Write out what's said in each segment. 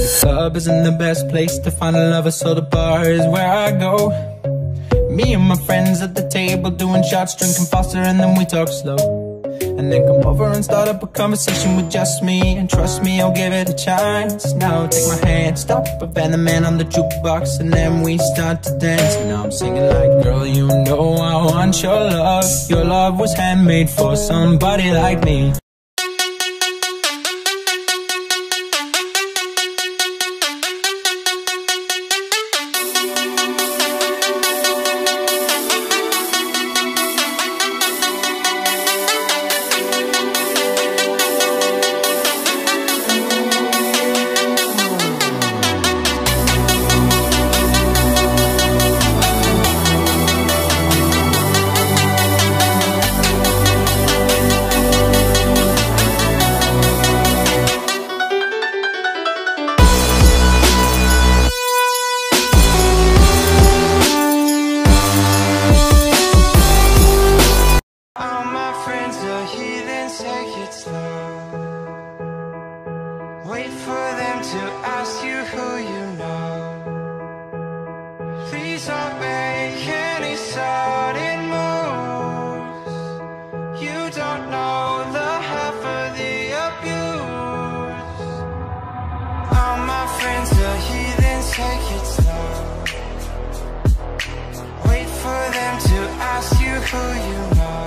Club isn't the best place to find a lover, so the bar is where I go. Me and my friends at the table doing shots, drinking faster, and then we talk slow. And then come over and start up a conversation with just me. And trust me, I'll give it a chance. Now take my hand, stop, and the man on the jukebox, and then we start to dance. And now I'm singing like, girl, you know I want your love. Your love was handmade for somebody like me. Wait for them to ask you who you know. Please don't make any sudden moves. You don't know the half of the abuse. All my friends are heathens, take it slow. Wait for them to ask you who you know.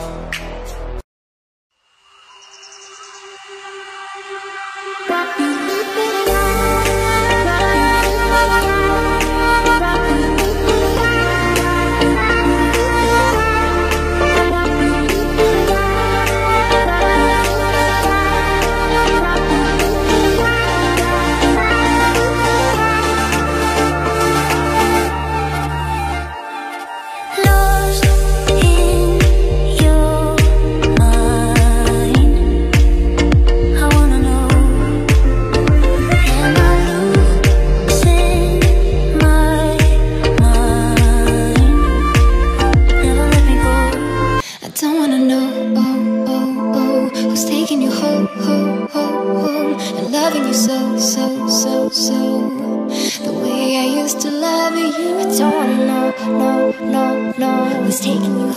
So the way I used to love you, I don't wanna know who's taking you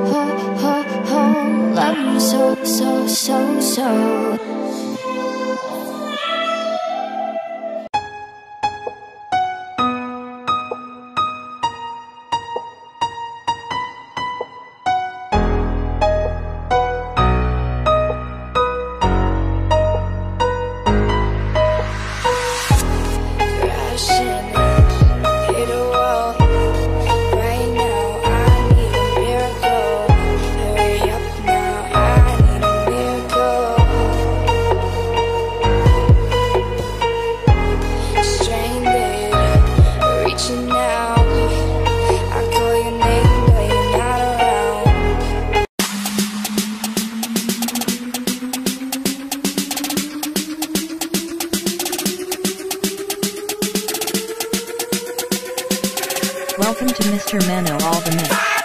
home, loving you so. Welcome to Mr. Mano All the Mix.